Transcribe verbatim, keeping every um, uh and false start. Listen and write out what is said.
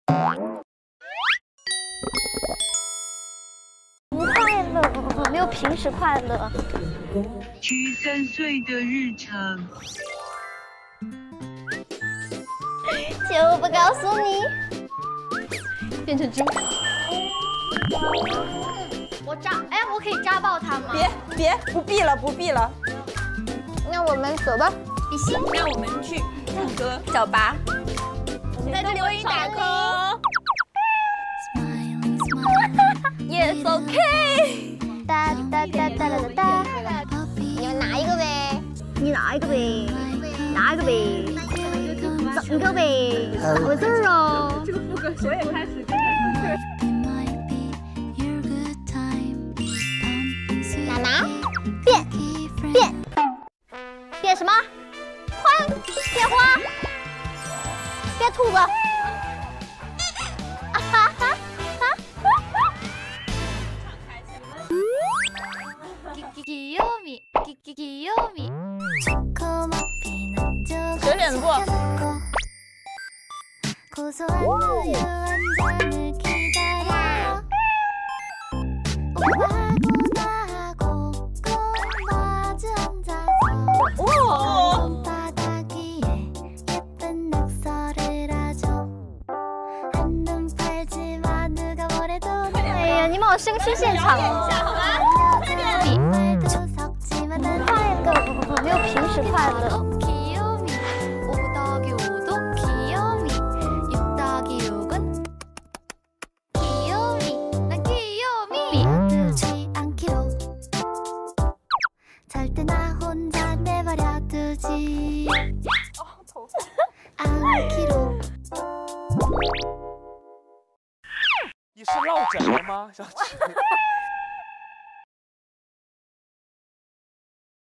不快乐，没有平时快乐。 居三岁的日常。 姐，我不告诉你。变成猪。我扎，哎，我可以扎爆它吗？ 别别，不必了，不必了。 那我们走吧。比心， 那我们去唱歌，小拔。在这里为你打 call。Yes, OK。 哒哒哒哒哒哒哒。你们拿一个呗。你拿一个呗。拿一个呗。整个呗。咋回事哦？ 这个副歌我也开始跟着唱。 拿拿，变变变什么？花变花，变兔子。啊哈哈哈！ 学脸部。 哎呀，你们好生气现场哦！ 好吗？快点！ 快乐，没有平时快乐。 你是落枕了吗，小七？